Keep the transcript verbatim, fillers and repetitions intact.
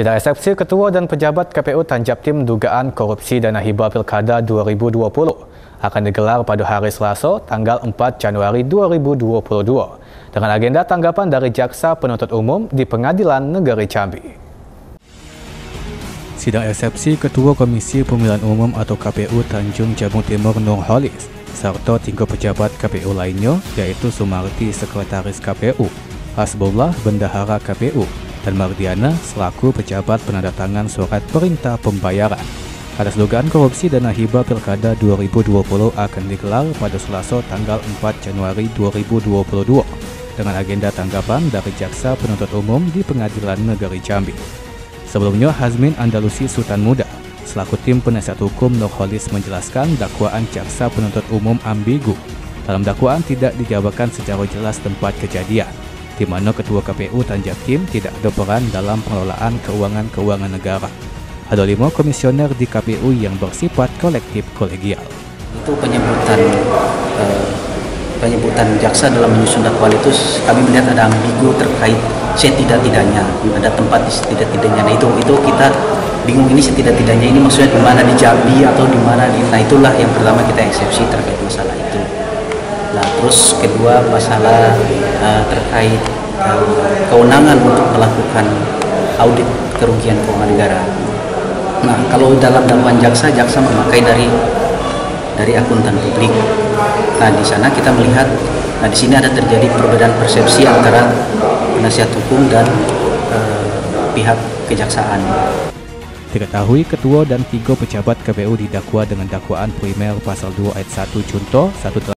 Sidang eksepsi Ketua dan Pejabat K P U Tanjabtim dugaan korupsi dana hibah Pilkada dua ribu dua puluh akan digelar pada hari Selasa, tanggal empat Januari dua ribu dua puluh dua, dengan agenda tanggapan dari Jaksa Penuntut Umum di Pengadilan Negeri Jambi. Sidang eksepsi Ketua Komisi Pemilihan Umum atau K P U Tanjung Jabung Timur Nurholis serta tiga pejabat K P U lainnya, yaitu Sumarti Sekretaris K P U, Hasbullah Bendahara K P U, dan Mardiana selaku pejabat penandatangan surat perintah pembayaran atas dugaan korupsi dana hibah Pilkada dua ribu dua puluh akan digelar pada Selasa tanggal empat Januari dua ribu dua puluh dua dengan agenda tanggapan dari Jaksa Penuntut Umum di Pengadilan Negeri Jambi. Sebelumnya, Hazmin Andalusi Sultan Muda selaku tim penasihat hukum Nurholis menjelaskan dakwaan Jaksa Penuntut Umum ambigu. Dalam dakwaan tidak dijabarkan secara jelas tempat kejadian, di mana Ketua K P U Tanjabtim tidak ada peran dalam pengelolaan keuangan-keuangan negara. Ada lima komisioner di K P U yang bersifat kolektif kolegial. Itu penyebutan eh, penyebutan jaksa dalam menyusun dakwaan itu kami melihat ada ambigu terkait setidak-tidaknya, ada tempat di setidak-tidaknya. Nah itu itu kita bingung, ini setidak-tidaknya ini maksudnya di mana, di Jambi atau di mana di. Nah itulah yang pertama kita eksepsi terkait masalah itu. Nah, terus kedua masalah uh, terkait uh, kewenangan untuk melakukan audit kerugian keuangan negara. Nah, kalau dalam dakwaan jaksa, jaksa memakai dari dari akuntan publik. Nah, di sana kita melihat, nah di sini ada terjadi perbedaan persepsi antara penasihat hukum dan uh, pihak kejaksaan. Diketahui Ketua dan tiga pejabat K P U didakwa dengan dakwaan primer pasal dua ayat satu junto satu